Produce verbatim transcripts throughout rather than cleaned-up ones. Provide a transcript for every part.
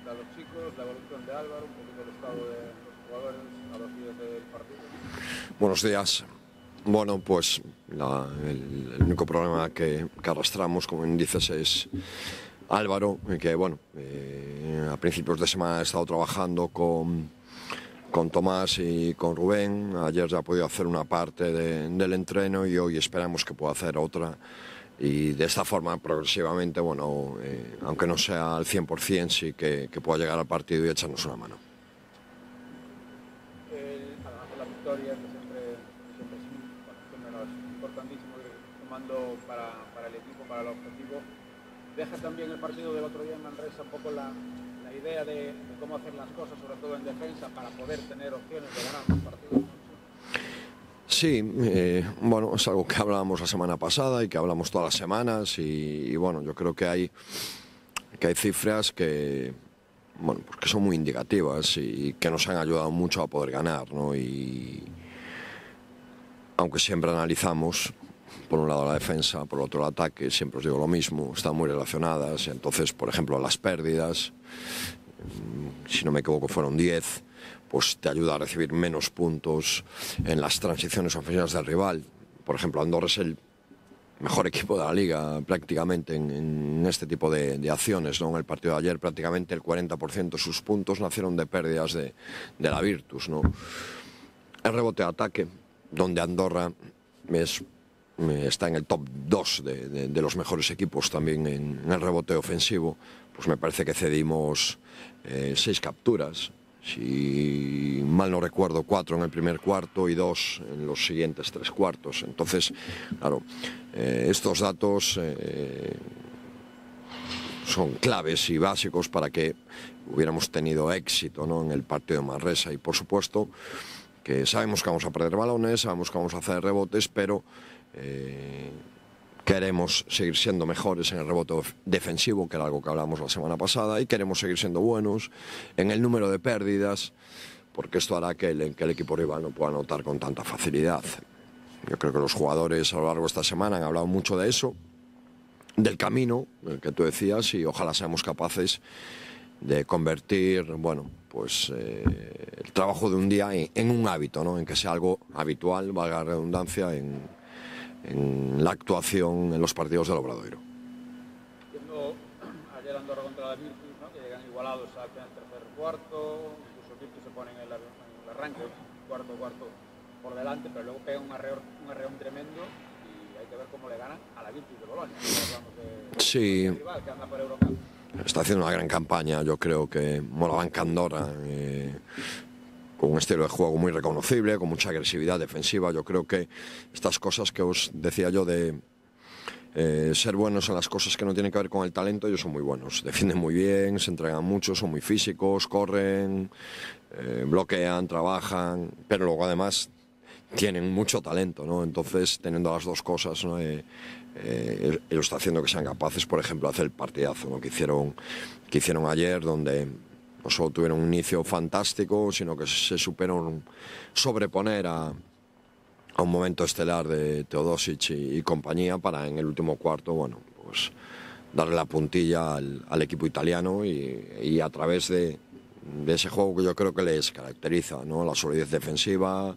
a los chicos, la evolución de Álvaro, un poquito el estado de los jugadores a los días del partido. Buenos días. Bueno, pues la, el, el único problema que, que arrastramos, como dices, es Álvaro, que bueno, eh, a principios de semana he estado trabajando con, con Tomás y con Rubén. Ayer ya he podido hacer una parte de, del entreno y hoy esperamos que pueda hacer otra. Y de esta forma, progresivamente, bueno, eh, aunque no sea al cien por cien, sí que, que pueda llegar al partido y echarnos una mano. Eh, además de la victoria, que siempre, siempre, es, bueno, siempre no, es importantísimo ir sumando para, para el equipo, para el objetivo. Deja también el partido del otro día en Manresa un poco la, la idea de, de cómo hacer las cosas, sobre todo en defensa, para poder tener opciones de ganar los partidos. Sí, eh, bueno, es algo que hablábamos la semana pasada y que hablamos todas las semanas y, y bueno, yo creo que hay, que hay cifras que, bueno, pues que son muy indicativas y que nos han ayudado mucho a poder ganar, ¿no? Y aunque siempre analizamos, por un lado la defensa, por otro el ataque, siempre os digo lo mismo, están muy relacionadas. Entonces, por ejemplo, las pérdidas, si no me equivoco fueron diez, pues te ayuda a recibir menos puntos en las transiciones ofensivas del rival. Por ejemplo, Andorra es el mejor equipo de la liga prácticamente en, en este tipo de, de acciones, ¿no? En el partido de ayer prácticamente el cuarenta por ciento de sus puntos nacieron de pérdidas de, de la Virtus, ¿no? El rebote de ataque, donde Andorra es, está en el top dos de, de, de los mejores equipos también en, en el rebote ofensivo, pues me parece que cedimos eh, seis capturas. Si mal no recuerdo, cuatro en el primer cuarto y dos en los siguientes tres cuartos. Entonces, claro, eh, estos datos eh, son claves y básicos para que hubiéramos tenido éxito, ¿no?, en el partido de Manresa. Y por supuesto que sabemos que vamos a perder balones, sabemos que vamos a hacer rebotes, pero eh, queremos seguir siendo mejores en el rebote defensivo, que era algo que hablamos la semana pasada, y queremos seguir siendo buenos en el número de pérdidas, porque esto hará que el, que el equipo rival no pueda anotar con tanta facilidad. Yo creo que los jugadores a lo largo de esta semana han hablado mucho de eso, del camino, el que tú decías, y ojalá seamos capaces de convertir, bueno, pues eh, el trabajo de un día en, en un hábito, ¿no?, en que sea algo habitual, valga la redundancia, en en la actuación en los partidos del Obradoiro. Viendo ayer Andorra contra la Virtus, ¿no?, que llegan igualados al tercer cuarto, incluso Virtus se pone en el, en el arranque, cuarto cuarto por delante, pero luego pega un arreón, un arreón tremendo y hay que ver cómo le ganan a la Virtus de Bolonia. Hablamos de, sí, de rival que anda por Eurocup. Está haciendo una gran campaña, yo creo que Morabanca Andorra, eh, con un estilo de juego muy reconocible, con mucha agresividad defensiva. Yo creo que estas cosas que os decía yo de eh, ser buenos en las cosas que no tienen que ver con el talento, ellos son muy buenos, defienden muy bien, se entregan mucho, son muy físicos, corren, eh, bloquean, trabajan, pero luego además tienen mucho talento, ¿no? Entonces, teniendo las dos cosas, ¿no?, eh, eh, ellos está haciendo que sean capaces, por ejemplo, de hacer el partidazo, ¿no?, que hicieron, que hicieron ayer, donde no solo tuvieron un inicio fantástico, sino que se supieron sobreponer a, a un momento estelar de Teodosic y, y compañía para en el último cuarto, bueno, pues darle la puntilla al, al equipo italiano y, y a través de, de ese juego que yo creo que les caracteriza, ¿no?, la solidez defensiva,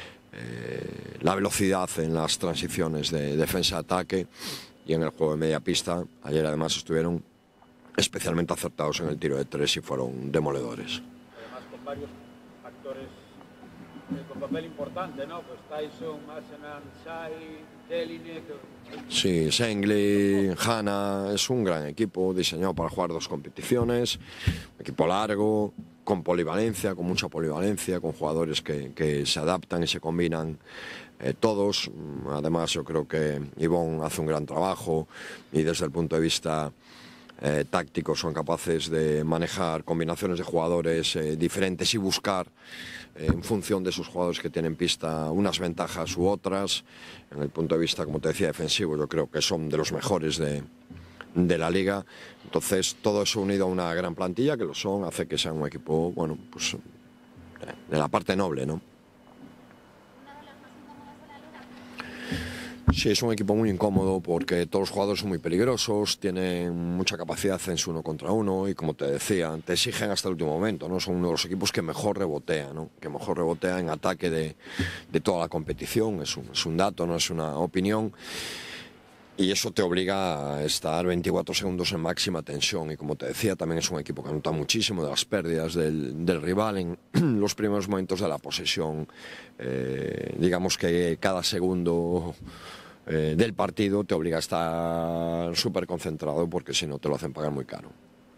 eh, la velocidad en las transiciones de defensa-ataque y en el juego de media pista. Ayer además estuvieron especialmente acertados en el tiro de tres y fueron demoledores. Además con varios actores eh, con papel importante, ¿no? Pues Tyson, Masenan, Shai, Jelinek. Sí, Sengli, Hanna, es un gran equipo diseñado para jugar dos competiciones, un equipo largo, con polivalencia, con mucha polivalencia, con jugadores que, que se adaptan y se combinan eh, todos. Además yo creo que Ivonne hace un gran trabajo y desde el punto de vista Eh, tácticos son capaces de manejar combinaciones de jugadores eh, diferentes y buscar eh, en función de esos jugadores que tienen pista unas ventajas u otras. En el punto de vista, como te decía, defensivo, yo creo que son de los mejores de, de la liga. Entonces todo eso unido a una gran plantilla, que lo son, hace que sea un equipo, bueno, pues de la parte noble, ¿no? Sí, es un equipo muy incómodo porque todos los jugadores son muy peligrosos, tienen mucha capacidad en su uno contra uno y, como te decía, te exigen hasta el último momento, ¿no? Son uno de los equipos que mejor rebotea, ¿no? Que mejor rebotea en ataque de, de toda la competición. Es un, es un dato, no es una opinión. Y eso te obliga a estar veinticuatro segundos en máxima tensión. Y, como te decía, también es un equipo que anota muchísimo de las pérdidas del, del rival en los primeros momentos de la posesión. Eh, digamos que cada segundo eh, del partido te obliga a estar súper concentrado, porque si no te lo hacen pagar muy caro.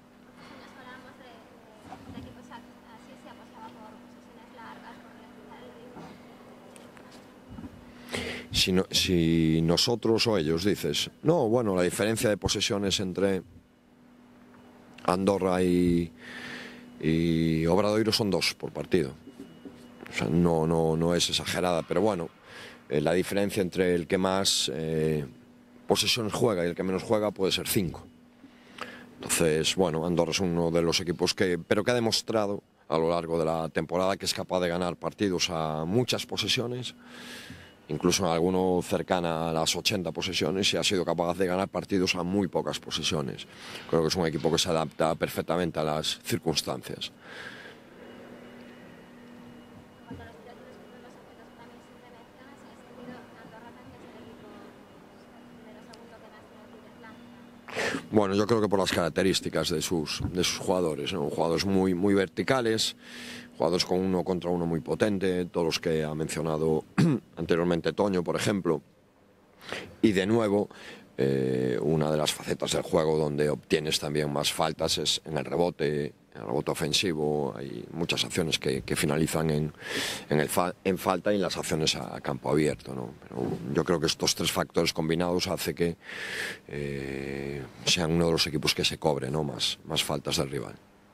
Si, no, si nosotros o ellos, dices. No, bueno, la diferencia de posesiones entre Andorra y, y Obradoiro son dos por partido. O sea, no, no, no es exagerada, pero bueno, eh, la diferencia entre el que más eh, posesiones juega y el que menos juega puede ser cinco. Entonces, bueno, Andorra es uno de los equipos que, pero que ha demostrado a lo largo de la temporada que es capaz de ganar partidos a muchas posesiones, incluso en alguno cercana a las ochenta posesiones, y ha sido capaz de ganar partidos a muy pocas posesiones. Creo que es un equipo que se adapta perfectamente a las circunstancias. Bueno, yo creo que por las características de sus, de sus jugadores, ¿no? Jugadores muy, muy verticales, jugadores con uno contra uno muy potente, todos los que ha mencionado anteriormente Toño, por ejemplo. Y de nuevo, eh, una de las facetas del juego donde obtienes también más faltas es en el rebote, en el rebote ofensivo. Hay muchas acciones que, que finalizan en, en, el fa en falta y en las acciones a, a campo abierto, ¿no? Pero yo creo que estos tres factores combinados hace que eh, sean uno de los equipos que se cobre, ¿no? más, más faltas del rival.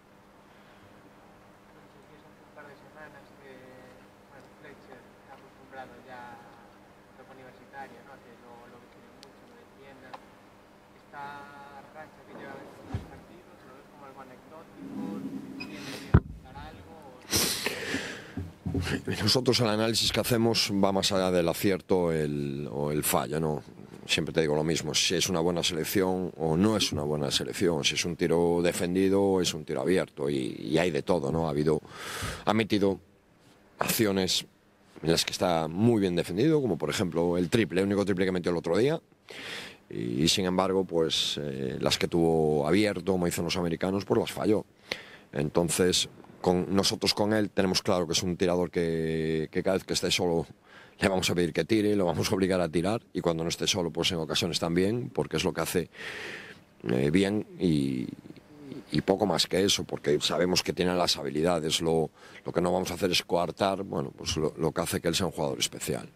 Nosotros el análisis que hacemos va más allá del acierto el, o el fallo, ¿no? Siempre te digo lo mismo, si es una buena selección o no es una buena selección, si es un tiro defendido o es un tiro abierto, y, y hay de todo, ¿no? Ha habido, ha metido acciones en las que está muy bien defendido, como por ejemplo el triple, el único triple que metió el otro día, y, y sin embargo, pues eh, las que tuvo abierto, como dicen los americanos, pues las falló. Entonces, con, nosotros con él tenemos claro que es un tirador que, que cada vez que esté solo le vamos a pedir que tire, lo vamos a obligar a tirar, y cuando no esté solo, pues en ocasiones también, porque es lo que hace eh, bien, y, y poco más que eso, porque sabemos que tiene las habilidades. Lo, lo que no vamos a hacer es coartar, bueno, pues lo, lo que hace que él sea un jugador especial.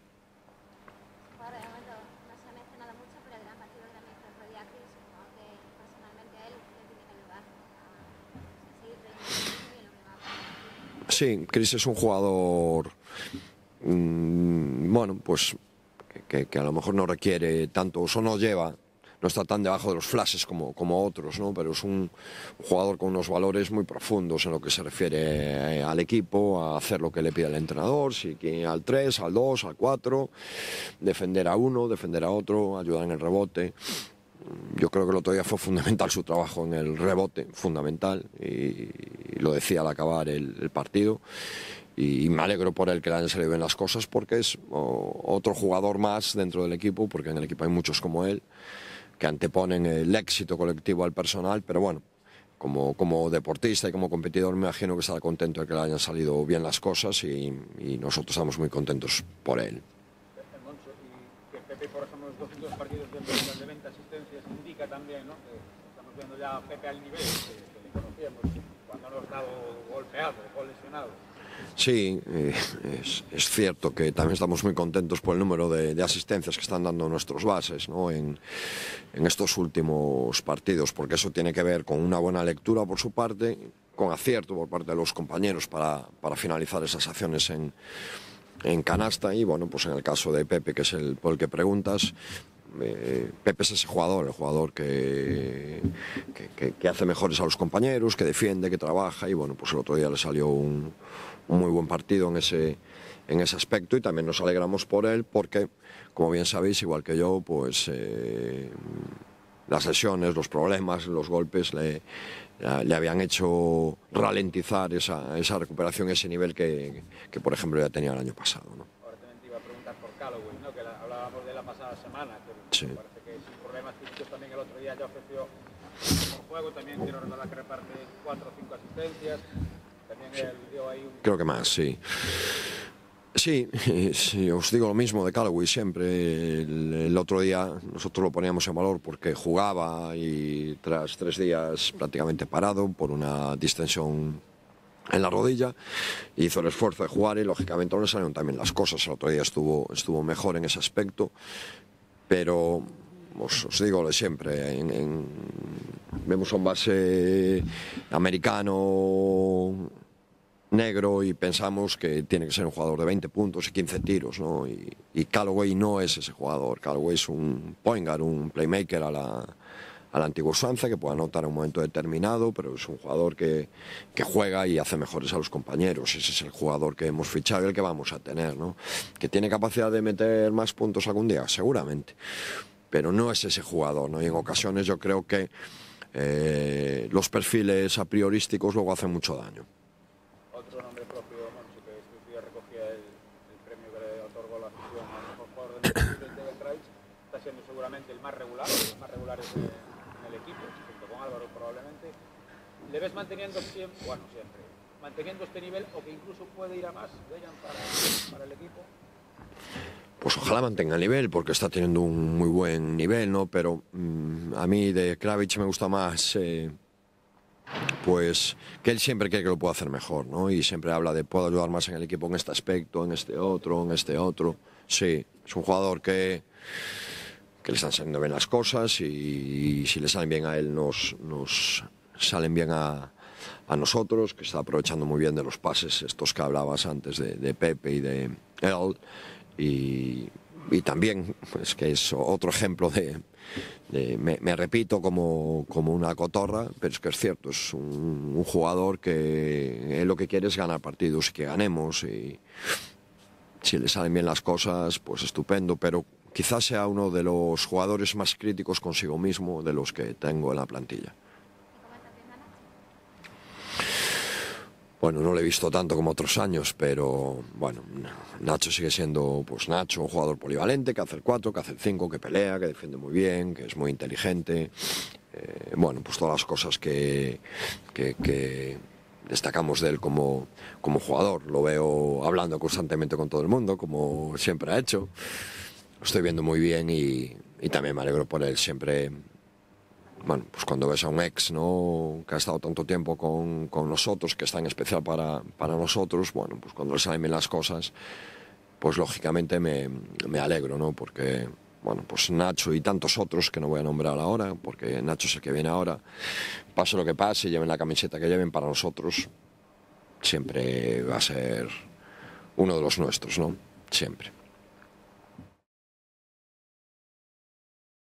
Sí, Chris es un jugador, mmm, bueno, pues que, que a lo mejor no requiere tanto, o no lleva, no está tan debajo de los flashes como, como otros, ¿no? Pero es un, un jugador con unos valores muy profundos en lo que se refiere al equipo, a hacer lo que le pide el entrenador, si quiere al tres, al dos, al cuatro, defender a uno, defender a otro, ayudar en el rebote. Yo creo que el otro día fue fundamental su trabajo en el rebote, fundamental, y, y lo decía al acabar el, el partido, y, y me alegro por él que le hayan salido bien las cosas, porque es o, otro jugador más dentro del equipo, porque en el equipo hay muchos como él, que anteponen el éxito colectivo al personal, pero bueno, como, como deportista y como competidor me imagino que estará contento de que le hayan salido bien las cosas, y, y nosotros estamos muy contentos por él. Pepe, por ejemplo, los doscientos partidos de veinte asistencias indica también, ¿no? Que estamos viendo ya a Pepe al nivel que, que le conocíamos cuando nos ha estado golpeado o lesionado. Sí, eh, es, es cierto que también estamos muy contentos por el número de, de asistencias que están dando nuestros bases, ¿no? en, en estos últimos partidos, porque eso tiene que ver con una buena lectura por su parte, con acierto por parte de los compañeros para, para finalizar esas acciones en en canasta. Y bueno, pues en el caso de Pepe, que es el por el que preguntas, eh, Pepe es ese jugador, el jugador que, que, que, que hace mejores a los compañeros, que defiende, que trabaja, y bueno, pues el otro día le salió un, un muy buen partido en ese, en ese aspecto, y también nos alegramos por él porque, como bien sabéis, igual que yo, pues eh, las lesiones, los problemas, los golpes le, le habían hecho ralentizar esa, esa recuperación, ese nivel que, que, por ejemplo, ya tenía el año pasado, ¿no? Ahora también te iba a preguntar por Callaway, ¿no? Que la, hablábamos de la pasada semana, que sí. parece que sin problemas físicos también el otro día ya ofreció un juego, también quiero recordar que reparte cuatro o cinco asistencias, también sí. Él dio ahí un... Creo que más, sí. Sí, sí, os digo lo mismo de Callaway siempre. El, el otro día nosotros lo poníamos en valor porque jugaba y tras tres días prácticamente parado por una distensión en la rodilla, hizo el esfuerzo de jugar y lógicamente no le salieron también las cosas. El otro día estuvo, estuvo mejor en ese aspecto, pero os, os digo lo de siempre, en, en, vemos a un base americano negro y pensamos que tiene que ser un jugador de veinte puntos y quince tiros, ¿no? Y, y Callaway no es ese jugador. Callaway es un point guard, un playmaker a la, a la antigua usanza, que puede anotar en un momento determinado, pero es un jugador que, que juega y hace mejores a los compañeros. Ese es el jugador que hemos fichado y el que vamos a tener, ¿no? Que tiene capacidad de meter más puntos algún día, seguramente, pero no es ese jugador, ¿no? Y en ocasiones yo creo que eh, los perfiles a priorísticos luego hacen mucho daño. Otro nombre propio, Monchi, que estos días recogía el, el premio que le otorgó la afición al mejor jugador del Devil Rays, está siendo seguramente el más regular, los más regulares de, en el equipo, junto con Álvaro probablemente. ¿Le ves manteniendo siempre, bueno, siempre, manteniendo este nivel o que incluso puede ir a más, Dejan, para, para el equipo? Pues ojalá mantenga el nivel, porque está teniendo un muy buen nivel, ¿no? Pero mmm, a mí de Kravitz me gusta más, eh, pues, que él siempre cree que lo puede hacer mejor, ¿no? Y siempre habla de puedo ayudar más en el equipo en este aspecto, en este otro, en este otro. Sí, es un jugador que, que le están saliendo bien las cosas y, y si le salen bien a él, nos, nos salen bien a, a nosotros, que está aprovechando muy bien de los pases estos que hablabas antes de, de Pepe y de él. Y, y también, pues que es otro ejemplo de, de me, me repito como, como una cotorra, pero es que es cierto, es un, un jugador que él lo que quiere es ganar partidos y que ganemos, y si le salen bien las cosas, pues estupendo, pero quizás sea uno de los jugadores más críticos consigo mismo de los que tengo en la plantilla. Bueno, no lo he visto tanto como otros años, pero bueno, Nacho sigue siendo pues Nacho, un jugador polivalente, que hace el cuatro, que hace el cinco, que pelea, que defiende muy bien, que es muy inteligente. Eh, bueno, pues todas las cosas que, que, que destacamos de él como, como jugador. Lo veo hablando constantemente con todo el mundo, como siempre ha hecho. Lo estoy viendo muy bien y, y también me alegro por él. Siempre... Bueno, pues cuando ves a un ex, ¿no?, que ha estado tanto tiempo con, con nosotros, que es tan especial para, para nosotros, bueno, pues cuando le salen bien las cosas, pues lógicamente me, me alegro, ¿no? Porque, bueno, pues Nacho y tantos otros que no voy a nombrar ahora, porque Nacho es el que viene ahora, pase lo que pase, lleven la camiseta que lleven, para nosotros siempre va a ser uno de los nuestros, ¿no? Siempre.